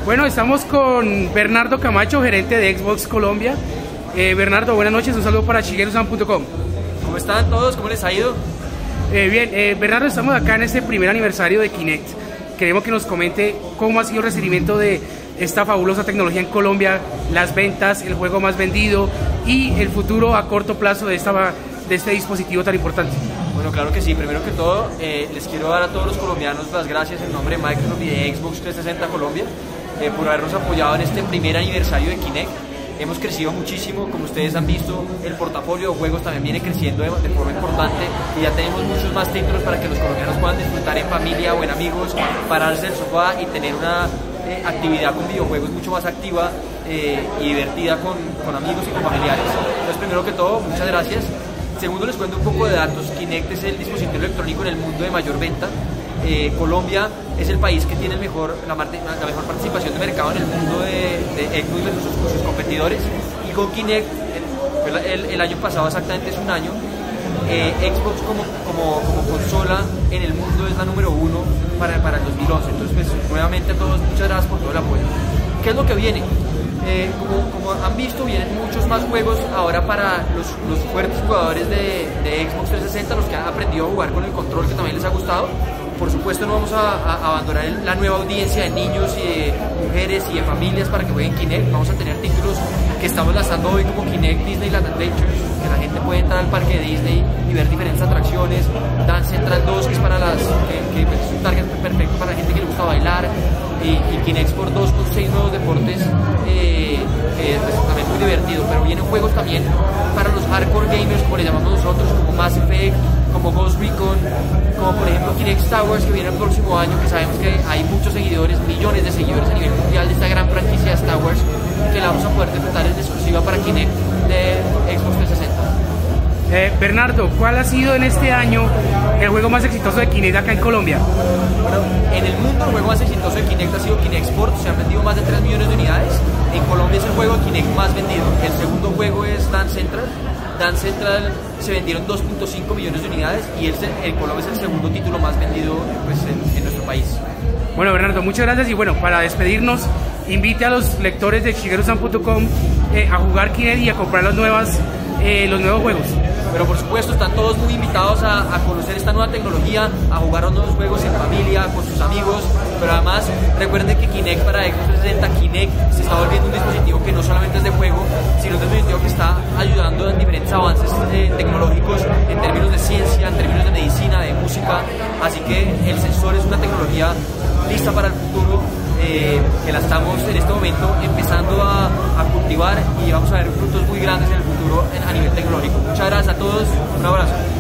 Bueno, estamos con Bernardo Camacho, gerente de Xbox Colombia. Bernardo, buenas noches, un saludo para shigerusan.com. ¿Cómo están todos? ¿Cómo les ha ido? Bien, Bernardo, estamos acá en este primer aniversario de Kinect. Queremos que nos comente cómo ha sido el recibimiento de esta fabulosa tecnología en Colombia, las ventas, el juego más vendido y el futuro a corto plazo de este dispositivo tan importante. Bueno, claro que sí. Primero que todo, les quiero dar a todos los colombianos las gracias en nombre de Microsoft y de Xbox 360 Colombia por habernos apoyado en este primer aniversario de Kinect. Hemos crecido muchísimo, como ustedes han visto, el portafolio de juegos también viene creciendo de forma importante y ya tenemos muchos más títulos para que los colombianos puedan disfrutar en familia o en amigos, pararse del sofá y tener una actividad con videojuegos mucho más activa y divertida con amigos y con familiares. Entonces, primero que todo, muchas gracias. Segundo, les cuento un poco de datos. Kinect es el dispositivo electrónico en el mundo de mayor venta. Colombia es el país que tiene la mejor participación de mercado en el mundo de Xbox versus sus competidores, y con Kinect el año pasado, exactamente es un año, Xbox como consola en el mundo es la número 1 para el 2011. Entonces, pues, nuevamente a todos, muchas gracias por todo el apoyo. ¿Qué es lo que viene? Como han visto, vienen muchos más juegos ahora para los fuertes jugadores de Xbox 360, los que han aprendido a jugar con el control, que también les ha gustado. Por supuesto, no vamos a abandonar la nueva audiencia de niños y de mujeres y de familias para que jueguen Kinect. Vamos a tener títulos que estamos lanzando hoy como Kinect Disneyland Adventures, que la gente puede entrar al parque de Disney y ver diferentes atracciones. Dance Central 2, que es para es un target perfecto para la gente que le gusta bailar, y Kinect Sport 2 con 6 nuevos deportes, también muy divertido. Pero vienen juegos también para los hardcore gamers, como le llamamos nosotros, como Mass Effect, como Ghost Recon, como por ejemplo Kinect Star Wars, que viene el próximo año, que sabemos que hay muchos seguidores, millones de seguidores a nivel mundial de esta gran franquicia de Star Wars, que la vamos a poder disfrutar en exclusiva para Kinect de Xbox 360. Bernardo, ¿cuál ha sido en este año el juego más exitoso de Kinect acá en Colombia? Bueno, en el mundo el juego más exitoso de Kinect ha sido Kinect Sport, se han vendido más de 3 millones de unidades. En Colombia es el juego de Kinect más vendido. El segundo juego es Dance Central. Dance Central se vendieron 2.5 millones de unidades y el Colombia es el segundo título más vendido, pues, en nuestro país. Bueno, Bernardo, muchas gracias, y bueno, para despedirnos, invite a los lectores de shigerusan.com a jugar Kinect y a comprar los nuevos juegos. Pero por supuesto, están todos muy invitados a conocer esta nueva tecnología, a jugar los nuevos juegos en familia, con sus amigos. Pero además, recuerden que Kinect para Xbox 360, Kinect se está volviendo un dispositivo que no solamente es de juego, sino un dispositivo que está ayudando en diferentes avances tecnológicos en términos de ciencia, en términos de medicina, de música. Así que el sensor es una tecnología lista para el futuro, que la estamos en este momento empezando a cultivar, y vamos a ver frutos muy grandes en el futuro a nivel tecnológico. Muchas gracias a todos, un abrazo.